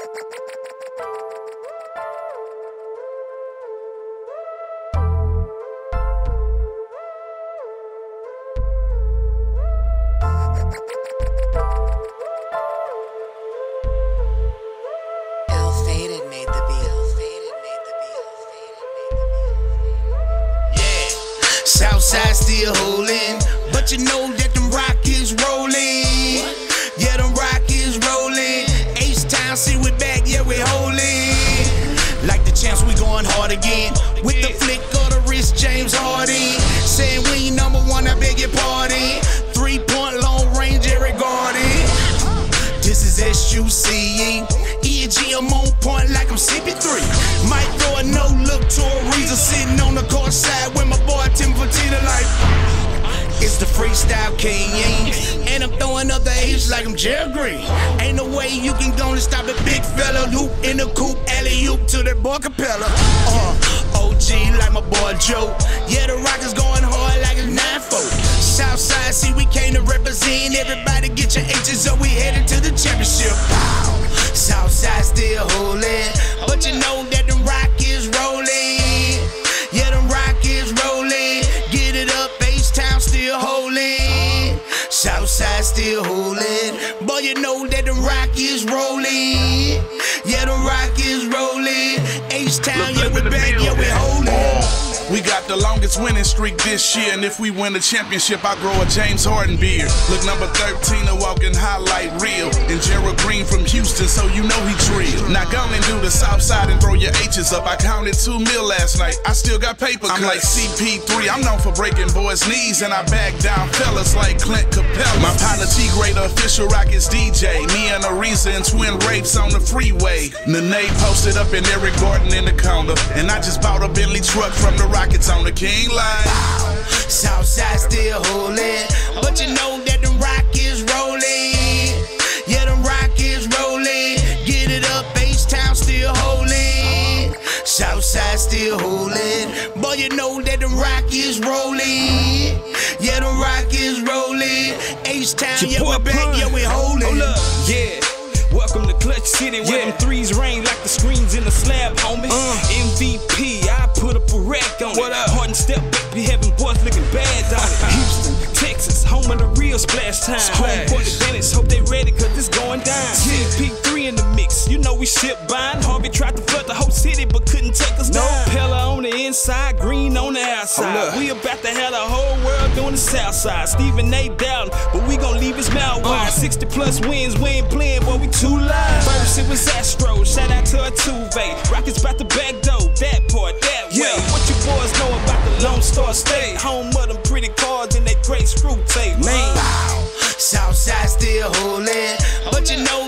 Southside still holding, but you know that them rock is rolling. Yeah, them rock is rolling. H-Town, see we back, yeah we holding. Like the champs, we going hard again. With the flick of the wrist, James Harden. Saying we number one, I beg your pardon. 3-point long range, Eric Garden. This is SUCE. EG, I'm on point like I'm CP3. Might throw a no look to a reason. Sitting on the court side with my boy Tim Fertitta like it's the freestyle king. And I'm throwing up the H like I'm Jerry Green. Ain't no way you can go and stop a big fella. Loop in the coupe, alley-oop to that boy Capella. OG like my boy Joe. Yeah, the rock is going hard like it's 9-4. Southside, see we came to represent. Everybody get your H's up, we headed to the championship. Southside still holding, but you know that the rock is rolling. Yeah, the rock is rolling. Get it up, H-Town still holding. Southside still holding, but you know that the rock is rolling. Yeah, the rock is rolling. H-Town, yeah, we back, yeah, we holding. We got the longest winning streak this year, and if we win the championship, I grow a James Harden beard. Look, number 13, a walking highlight reel. And Gerald Green from Houston, so you know he drilled. Now go and do the south side and throw your H's up. I counted 2 mil last night, I still got paper cuts. I'm like CP3, I'm known for breaking boys' knees, and I back down fellas like Clint Capella. My partner T-Gray, the official Rockets DJ. Me and Ariza and twin rapes on the freeway. Nene posted up in Eric Gordon in the corner, and I just bought a Bentley truck from the Rockets on the King Line. Southside still holding, but you know that the rock is rolling. Yeah, the rock is rolling. Get it up, H-Town still holding. Southside still holding, but you know that the rock is rolling. Yeah, the rock is rolling. H-Town, yeah, we back, yeah, we holding. Yeah. Welcome to Clutch City, where them threes rain like the screens in the slab, homie. MVP, I put up a rack on it. Harden step back, be having boys looking bad on it. Houston, Texas, home of the real splash time. Home court advantage, hope they ready, cause it's going down. CP3 in the mix, you know we ship buying. Harvey tried to flood the whole city, but couldn't take us down. Pella on the inside, Green on the outside. We about to have the whole world doing the south side. Stephen A. down, but we gon' leave his mouth wide. 60 plus wins, we ain't playing, boy, we too live. First it was Astro, shout out to Altuve. Rockets about the back door, that part, that way. What you boys know about the Lone Star State? Home of them pretty cards and that great screw tape, man. Southside still holding, but you know